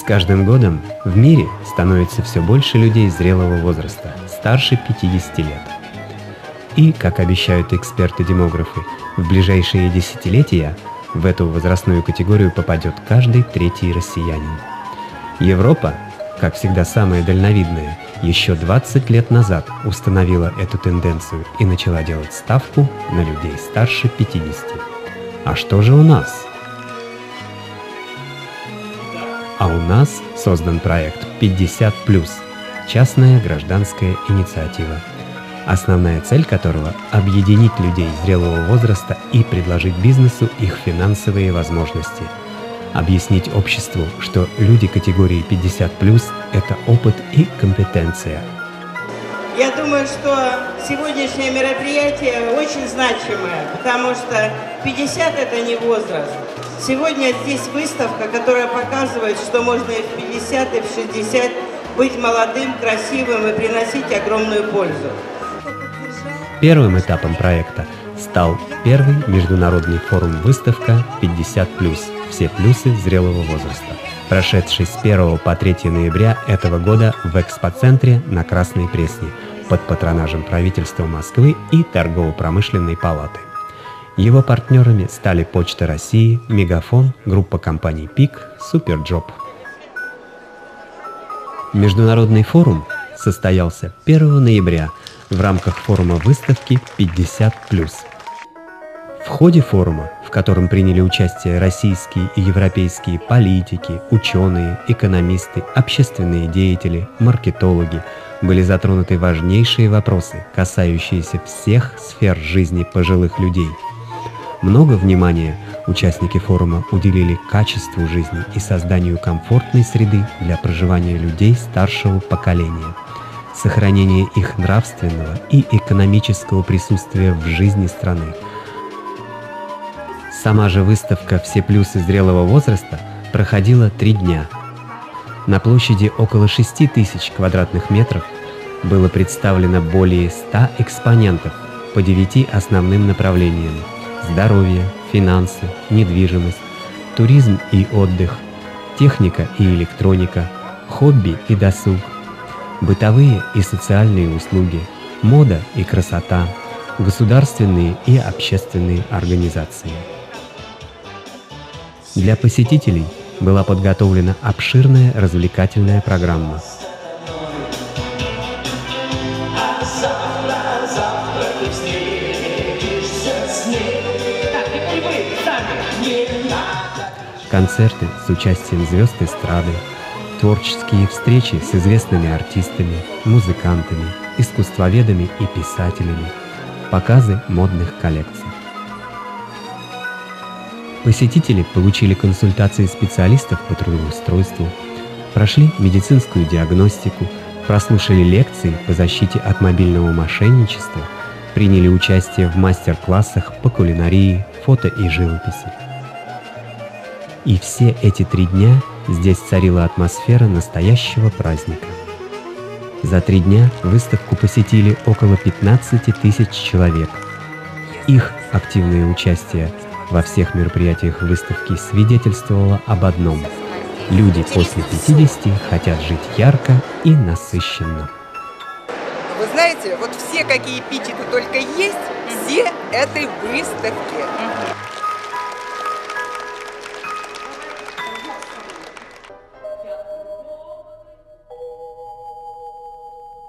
каждым годом в мире становится все больше людей зрелого возраста, старше 50 лет. И, как обещают эксперты-демографы, в ближайшие десятилетия в эту возрастную категорию попадет каждый третий россиянин. Европа, как всегда самая дальновидная, еще 20 лет назад установила эту тенденцию и начала делать ставку на людей старше 50. А что же у нас? А у нас создан проект 50+, частная гражданская инициатива, основная цель которого – объединить людей зрелого возраста и предложить бизнесу их финансовые возможности. Объяснить обществу, что люди категории 50+ – это опыт и компетенция. Я думаю, что сегодняшнее мероприятие очень значимое, потому что 50 – это не возраст. Сегодня здесь выставка, которая показывает, что можно и в 50, и в 60 быть молодым, красивым и приносить огромную пользу. Первым этапом проекта стал первый международный форум-выставка 50+, все плюсы зрелого возраста, прошедший с 1 по 3 ноября этого года в экспоцентре на Красной Пресне под патронажем правительства Москвы и Торгово-промышленной палаты. Его партнерами стали Почта России, Мегафон, группа компаний ПИК, Суперджоп. Международный форум состоялся 1 ноября в рамках форума выставки 50+. В ходе форума, в котором приняли участие российские и европейские политики, ученые, экономисты, общественные деятели, маркетологи, были затронуты важнейшие вопросы, касающиеся всех сфер жизни пожилых людей. Много внимания участники форума уделили качеству жизни и созданию комфортной среды для проживания людей старшего поколения, сохранение их нравственного и экономического присутствия в жизни страны. Сама же выставка «Все плюсы зрелого возраста» проходила 3 дня. На площади около 6000 квадратных метров было представлено более 100 экспонентов по 9 основным направлениям: здоровье, финансы, недвижимость, туризм и отдых, техника и электроника, хобби и досуг, бытовые и социальные услуги, мода и красота, государственные и общественные организации. Для посетителей была подготовлена обширная развлекательная программа. Концерты с участием звезд эстрады, творческие встречи с известными артистами, музыкантами, искусствоведами и писателями, показы модных коллекций. Посетители получили консультации специалистов по трудоустройству, прошли медицинскую диагностику, прослушали лекции по защите от мобильного мошенничества, приняли участие в мастер-классах по кулинарии, фото и живописи. И все эти 3 дня здесь царила атмосфера настоящего праздника. За 3 дня выставку посетили около 15 000 человек. Их активное участие во всех мероприятиях выставки свидетельствовало об одном: люди после 50 хотят жить ярко и насыщенно. Вы знаете, вот все, какие эпитеты только есть, все этой выставки.